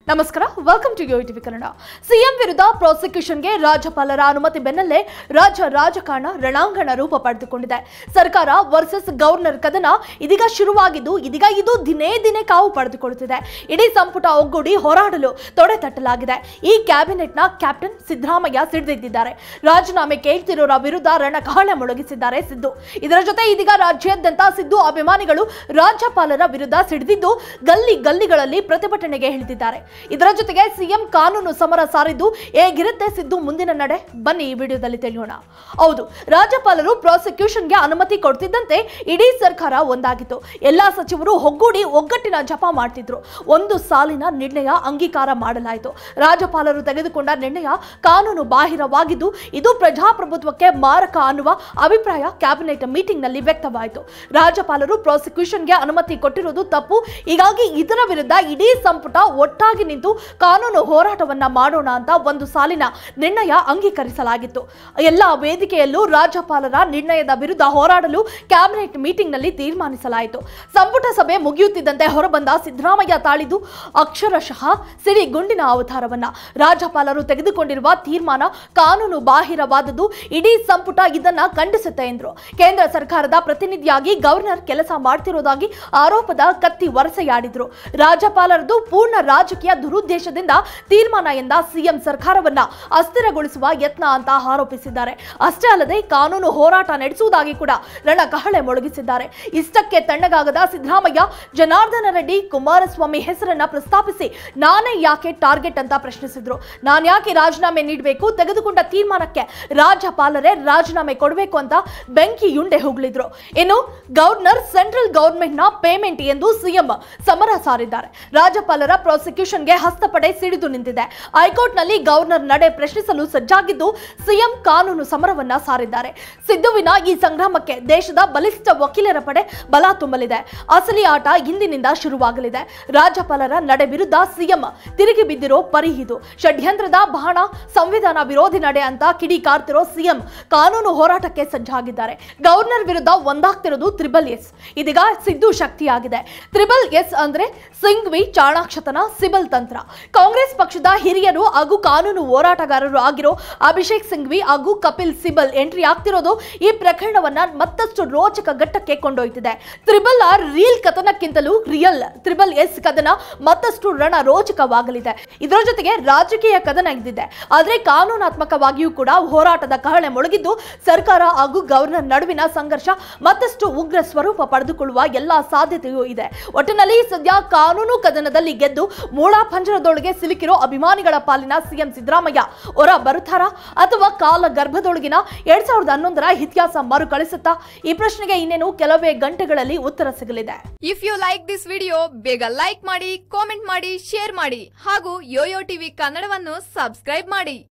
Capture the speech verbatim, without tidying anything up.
ನಮಸ್ಕಾರ, welcome to yo TV Kannada. CM ವಿರುದ್ಧ ಪ್ರಾಸಿಕ್ಯೂಷನ್ಗೆ ರಾಜ್ಯಪಾಲರ ಅನುಮತಿ ಬೆನ್ನಲ್ಲೇ ರಾಜ್ಯ ರಾಜಕಾರಣ ರಣಾಂಗಣ ರೂಪ ಪಡೆದುಕೊಂಡಿದೆ. ಸರ್ಕಾರ ವರ್ಸಸ್ ಗವರ್ನರ್ ಕದನ ಇದೀಗ ಶುರುವಾಗಿದ್ದು, ಇದೀಗ ಇದು ದಿನೇ ದಿನೇ ಕಾವು ಪಡೆದುಕೊಳ್ಳುತ್ತಿದೆ. ಇಡೀ ಸಂಪುಟ ಒಗ್ಗೂಡಿ ಹೋರಾಡಲು ತೊಡೆ ತಟ್ಟಲಾಗಿದೆ. ಈ ಕ್ಯಾಬಿನೆಟ್ನ ಕ್ಯಾಪ್ಟನ್ ಸಿದ್ದರಾಮಯ್ಯ ಸಿಡಿದಿದ್ದಾರೆ. ರಾಜೀನಾಮೆ ಕೇಳ್ತಿರೋರ ವಿರುದ್ಧ ರಣಕಹಳೆ ಮೊಳಗಿಸಿದ್ದಾರೆ ಸಿದ್ದು. ಇದರ ಜೊತೆ ಇದೀಗ ರಾಜ್ಯಾದ್ಯಂತ ಸಿದ್ದು ಅಭಿಮಾನಿಗಳು ರಾಜ್ಯಪಾಲರ ವಿರುದ್ಧ ಸಿಡಿದಿದ್ದು ಗಲ್ಲಿ ಗಲ್ಲಿಗಳಲ್ಲಿ ಪ್ರತಿಭಟನೆಗೆ ಇಳಿದಿದ್ದಾರೆ. ಇದರ ಜೊತೆಗೆ ಸಿಎಂ ಕಾನೂನು ಸಮರ ಸಾರಿದ್ದು ಹೇಗಿರುತ್ತೆ ಸಿದ್ದು ಮುಂದಿನ ನಡೆ, ಬನ್ನಿ ಈ ವಿಡಿಯೋದಲ್ಲಿ ತಿಳಿಯೋಣ. ಹೌದು, ರಾಜ್ಯಪಾಲರು ಪ್ರಾಸಿಕ್ಯೂಷನ್ಗೆ ಅನುಮತಿ ಕೊಡ್ತಿದ್ದಂತೆ ಇಡೀ ಸರ್ಕಾರ ಒಂದಾಗಿತ್ತು. ಎಲ್ಲಾ ಸಚಿವರು ಒಗ್ಗೂಡಿ ಒಗ್ಗಟ್ಟಿನ ಜಪ ಮಾಡ್ತಿದ್ರು. ಒಂದು ಸಾಲಿನ ನಿರ್ಣಯ ಅಂಗೀಕಾರ ಮಾಡಲಾಯಿತು. ರಾಜ್ಯಪಾಲರು ತೆಗೆದುಕೊಂಡ ನಿರ್ಣಯ ಕಾನೂನು ಬಾಹಿರವಾಗಿದ್ದು ಇದು ಪ್ರಜಾಪ್ರಭುತ್ವಕ್ಕೆ ಮಾರಕ ಅನ್ನುವ ಅಭಿಪ್ರಾಯ ಕ್ಯಾಬಿನೆಟ್ ಮೀಟಿಂಗ್ ನಲ್ಲಿ ವ್ಯಕ್ತವಾಯಿತು. ರಾಜ್ಯಪಾಲರು ಪ್ರಾಸಿಕ್ಯೂಷನ್ಗೆ ಅನುಮತಿ ಕೊಟ್ಟಿರುವುದು ತಪ್ಪು. ಹೀಗಾಗಿ ಇದರ ವಿರುದ್ಧ ಇಡೀ ಸಂಪುಟ ಒಟ್ಟಾಗಿ ನಿಂತು ಕಾನೂನು ಹೋರಾಟವನ್ನ ಮಾಡೋಣ ಅಂತ ಒಂದು ಸಾಲಿನ ನಿರ್ಣಯ ಅಂಗೀಕರಿಸಲಾಗಿತ್ತು. ಎಲ್ಲ ವೇದಿಕೆಯಲ್ಲೂ ರಾಜ್ಯಪಾಲರ ನಿರ್ಣಯದ ವಿರುದ್ಧ ಹೋರಾಡಲು ಕ್ಯಾಬಿನೆಟ್ ಮೀಟಿಂಗ್ ನಲ್ಲಿ ತೀರ್ಮಾನಿಸಲಾಯಿತು. ಸಂಪುಟ ಸಭೆ ಮುಗಿಯುತ್ತಿದ್ದಂತೆ ಹೊರಬಂದ ಸಿದ್ದರಾಮಯ್ಯ ತಾಳಿದು ಅಕ್ಷರಶಃ ಸಿಡಿ ಗುಂಡಿನ ಅವತಾರವನ್ನ. ರಾಜ್ಯಪಾಲರು ತೆಗೆದುಕೊಂಡಿರುವ ತೀರ್ಮಾನ ಕಾನೂನು ಬಾಹಿರವಾದದ್ದು, ಇಡೀ ಸಂಪುಟ ಇದನ್ನ ಖಂಡಿಸುತ್ತೆ ಎಂದರು. ಕೇಂದ್ರ ಸರ್ಕಾರದ ಪ್ರತಿನಿಧಿಯಾಗಿ ಗವರ್ನರ್ ಕೆಲಸ ಮಾಡ್ತಿರೋದಾಗಿ ಆರೋಪದ ಕತ್ತಿ ವರಸೆಯಾಡಿದ್ರು. ರಾಜ್ಯಪಾಲರದು ಪೂರ್ಣ ರಾಜಕೀಯ ದುರುದ್ದೇಶದಿಂದ ತೀರ್ಮಾನ ಎಂದ ಸಿಎಂ ಸರ್ಕಾರವನ್ನ ಅಸ್ಥಿರಗೊಳಿಸುವ ಯತ್ನ ಅಂತ ಆರೋಪಿಸಿದ್ದಾರೆ. ಅಷ್ಟೇ ಅಲ್ಲದೆ ಕಾನೂನು ಹೋರಾಟ ನಡೆಸುವುದಾಗಿ ಕೂಡ ರಣಕಹಳೆ ಮೊಳಗಿಸಿದ್ದಾರೆ. ಇಷ್ಟಕ್ಕೆ ತಣ್ಣಗಾಗದ ಸಿದ್ದರಾಮಯ್ಯ ಜನಾರ್ದನ ರೆಡ್ಡಿ, ಕುಮಾರಸ್ವಾಮಿ ಹೆಸರನ್ನ ಪ್ರಸ್ತಾಪಿಸಿ ನಾನೇ ಯಾಕೆ ಟಾರ್ಗೆಟ್ ಅಂತ ಪ್ರಶ್ನಿಸಿದ್ರು. ನಾನು ಯಾಕೆ ರಾಜೀನಾಮೆ ನೀಡಬೇಕು, ತೆಗೆದುಕೊಂಡ ತೀರ್ಮಾನಕ್ಕೆ ರಾಜ್ಯಪಾಲರೇ ರಾಜೀನಾಮೆ ಕೊಡಬೇಕು ಅಂತ ಬೆಂಕಿ ಯುಂಡೆ ಹುಗಳಿದ್ರು. ಇನ್ನು ಗವರ್ನರ್ ಸೆಂಟ್ರಲ್ ಗವರ್ಮೆಂಟ್ ನ ಪೇಮೆಂಟ್ ಎಂದು ಸಿಎಂ ಸಮರ ಸಾರಿದ್ದಾರೆ. ರಾಜ್ಯಪಾಲರ ಪ್ರಾಸಿಕ್ಯೂಷನ್ಗೆ ಹಸ್ತಪಡೆ ಸಿಡಿದು ನಿಂತಿದೆ. ಹೈಕೋರ್ಟ್ ನಲ್ಲಿ ಗವರ್ನರ್ ನಡೆ ಪ್ರಶ್ನಿಸಲು ಸಜ್ಜಾಗಿದ್ದು ಸಿಎಂ ಕಾನೂನು ಸಮರವನ್ನ ಸಾರಿದ್ದಾರೆ. ಸಿದ್ದುವಿನ ಈ ಸಂಗ್ರಾಮಕ್ಕೆ ದೇಶದ ಬಲಿಷ್ಠ ವಕೀಲರ ಪಡೆ ಬಲ ತುಂಬಲಿದೆ. ಅಸಲಿ ಆಟ ಇಂದಿನಿಂದ ಶುರುವಾಗಲಿದೆ. ರಾಜ್ಯಪಾಲರ ನಡೆ ವಿರುದ್ಧ ಸಿಎಂ ತಿರುಗಿ ಬಿದ್ದಿರೋ ಪರಿ ಇದು. ಷಡ್ಯಂತ್ರದ ಬಾಣ, ಸಂವಿಧಾನ ವಿರೋಧಿ ನಡೆ ಅಂತ ಕಿಡಿಕಾರ್ತಿರೋ ಸಿಎಂ ಕಾನೂನು ಹೋರಾಟಕ್ಕೆ ಸಜ್ಜಾಗಿದ್ದಾರೆ. ಗವರ್ನರ್ ವಿರುದ್ಧ ಒಂದಾಗ್ತಿರೋದು ತ್ರಿಬಲ್ ಎಸ್. ಇದೀಗ ಸಿದ್ದು ಶಕ್ತಿಯಾಗಿದೆ. ತ್ರಿಬಲ್ ಎಸ್ ಅಂದ್ರೆ ಸಿಂಘ್ವಿ, ಚಾಣಾಕ್ಷತನ, ಸಿಬಲ್ ತಂತ್ರ. ಕಾಂಗ್ರೆಸ್ ಪಕ್ಷದ ಹಿರಿಯರು ಹಾಗೂ ಕಾನೂನು ಹೋರಾಟಗಾರರು ಆಗಿರೋ ಅಭಿಷೇಕ್ ಸಿಂಘ್ವಿ ಹಾಗೂ ಕಪಿಲ್ ಸಿಬಲ್ ಎಂಟ್ರಿ ಆಗ್ತಿರೋದು ಈ ಪ್ರಕರಣವನ್ನ ಮತ್ತಷ್ಟು ರೋಚಕ ಘಟ್ಟಕ್ಕೆ ಕೊಂಡೊಯ್ತಿದೆ. ತ್ರಿಬಲ್ ಆರ್ ರೀಲ್ ಕಥನಕ್ಕಿಂತಲೂ ರಿಯಲ್ ತ್ರಿಬಲ್ ಎಸ್ ಕದನ ಮತ್ತಷ್ಟು ರಣ ರೋಚಕವಾಗಲಿದೆ. ಇದರ ಜೊತೆಗೆ ರಾಜಕೀಯ ಕದನ ಇದ್ದಿದೆ. ಆದರೆ ಕಾನೂನಾತ್ಮಕವಾಗಿಯೂ ಕೂಡ ಹೋರಾಟದ ಕಹಳೆ ಮೊಳಗಿದ್ದು ಸರ್ಕಾರ ಹಾಗೂ ಗವರ್ನರ್ ನಡುವಿನ ಸಂಘರ್ಷ ಮತ್ತಷ್ಟು ಉಗ್ರ ಸ್ವರೂಪ ಪಡೆದುಕೊಳ್ಳುವ ಎಲ್ಲಾ ಸಾಧ್ಯತೆಯೂ ಇದೆ. ಒಟ್ಟಿನಲ್ಲಿ ಸದ್ಯ ಕಾನೂನು ಕದನದಲ್ಲಿ ಗೆದ್ದು ಮೂಳ ಪಂಜರದೊಳಗೆ ಸಿಲುಕಿರೋ ಅಭಿಮಾನಿಗಳ ಪಾಲಿನ ಸಿಎಂ ಸಿದ್ದರಾಮಯ್ಯ ಹೊರ ಬರುತ್ತಾರಾ ಅಥವಾ ಕಾಲ ಗರ್ಭದೊಳಗಿನ ಎರಡ್ ಸಾವಿರದ ಹನ್ನೊಂದರ ಇತಿಹಾಸ ಮರುಕಳಿಸುತ್ತಾ? ಈ ಪ್ರಶ್ನೆಗೆ ಇನ್ನೇನು ಕೆಲವೇ ಗಂಟೆಗಳಲ್ಲಿ ಉತ್ತರ ಸಿಗಲಿದೆ. If you like this video, ಬೇಗ ಲೈಕ್ ಮಾಡಿ, ಕಾಮೆಂಟ್ ಮಾಡಿ, ಶೇರ್ ಮಾಡಿ ಹಾಗೂ ಯೋಯೋ ಟಿವಿ ಕನ್ನಡವನ್ನು ಸಬ್ಸ್ಕ್ರೈಬ್ ಮಾಡಿ.